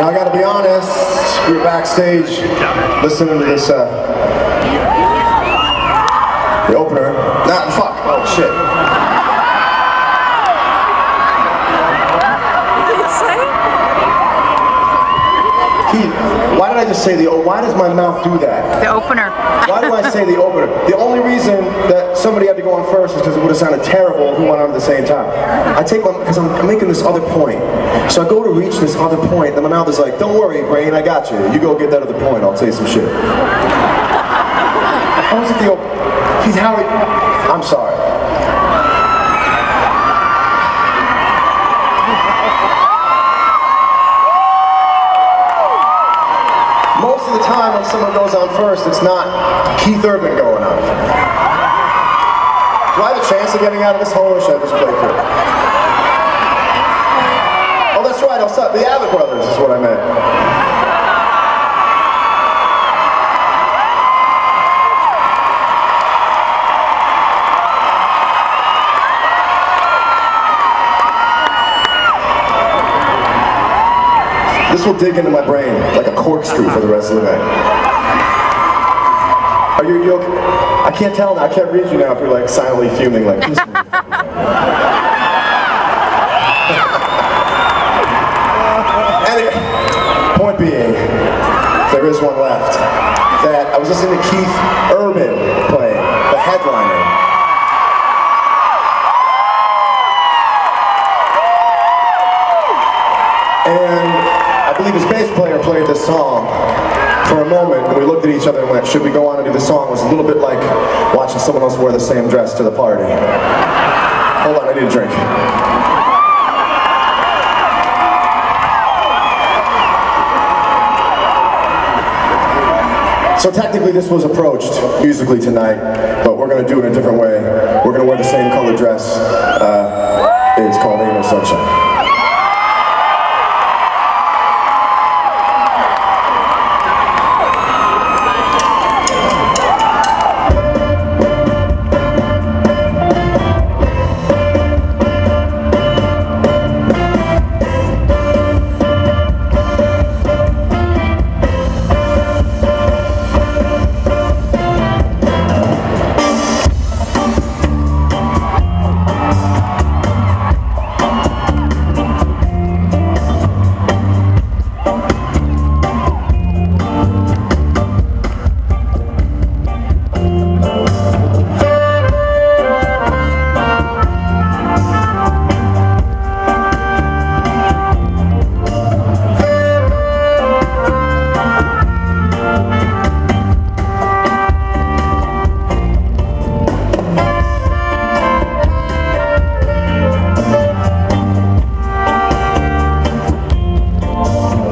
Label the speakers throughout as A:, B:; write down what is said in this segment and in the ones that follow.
A: Now I gotta be honest, we were backstage listening to this, the opener. Nah, fuck, oh shit. Keith, why did I just say why does my mouth do that?
B: The opener.
A: Why do I say the opener? The only reason that somebody had to go on first is because it would have sounded terrible if we went on at the same time. I take because I'm making this other point. So I go to reach this other point, then my mouth is like, don't worry, brain, I got you. You go get that other point, I'll say some shit. How was it the opener? He's Harry. I'm sorry. Most of the time when someone goes on first, it's not Keith Urban going on. Do I have a chance of getting out of this hole, or should I just play through? Oh, that's right, I'll stop. The Abbott Brothers is what I meant. This will dig into my brain like a corkscrew for the rest of the night. Are you okay? I can't tell now. I can't read you now if you're like silently fuming like this. Point being, there is one left, that I was listening to Keith Urban play, the headliner. And I believe his bass player played this song for a moment, and we looked at each other and went, should we go on and do this song? It was a little bit like watching someone else wear the same dress to the party. Hold on, I need a drink. So technically this was approached musically tonight, but we're going to do it in a different way. We're going to wear the same color dress. It's called Ain't No Sunshine.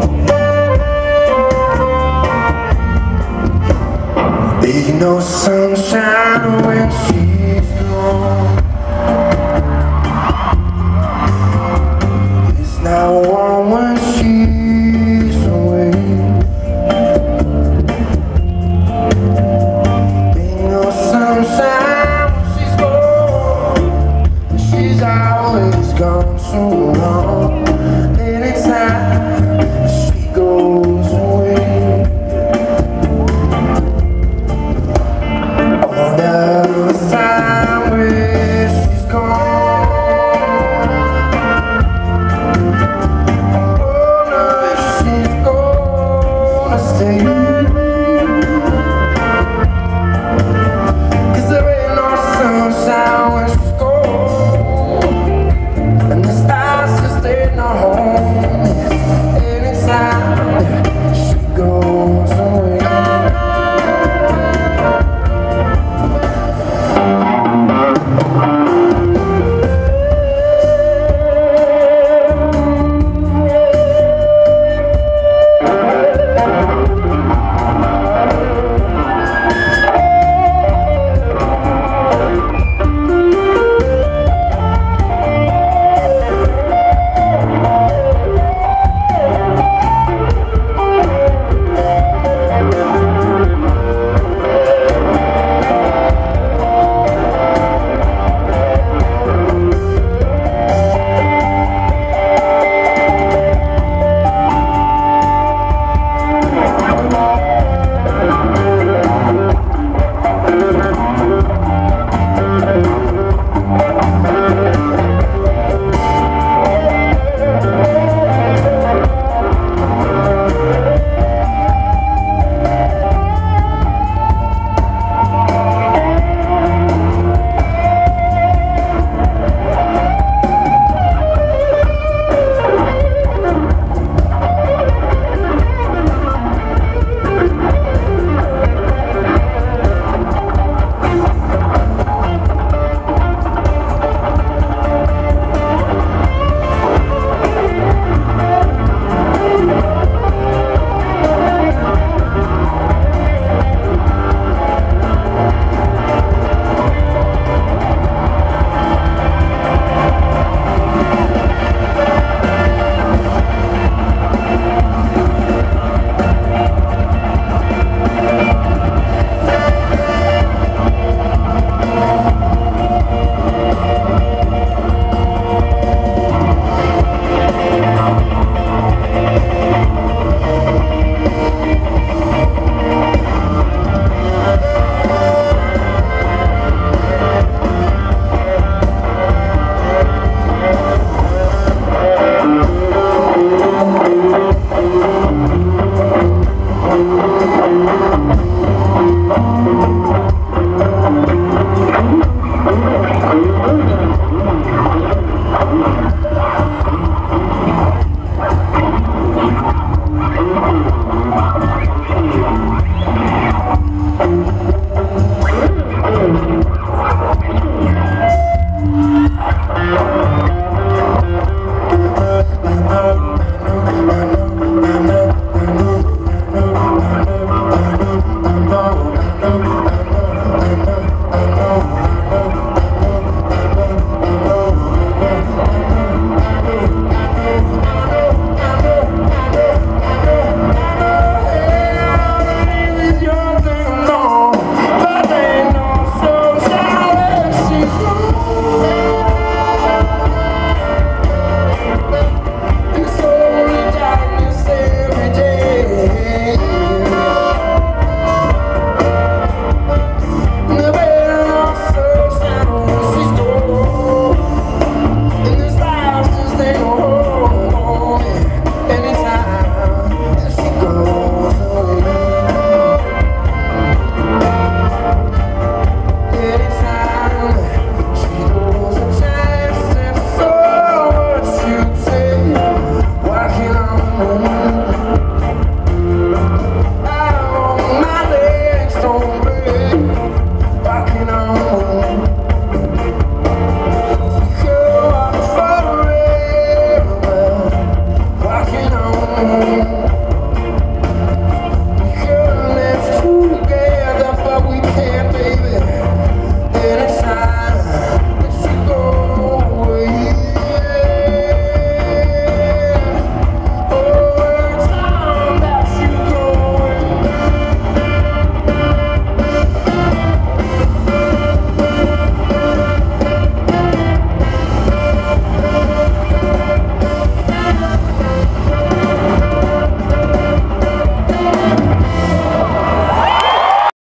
A: Ain't no sunshine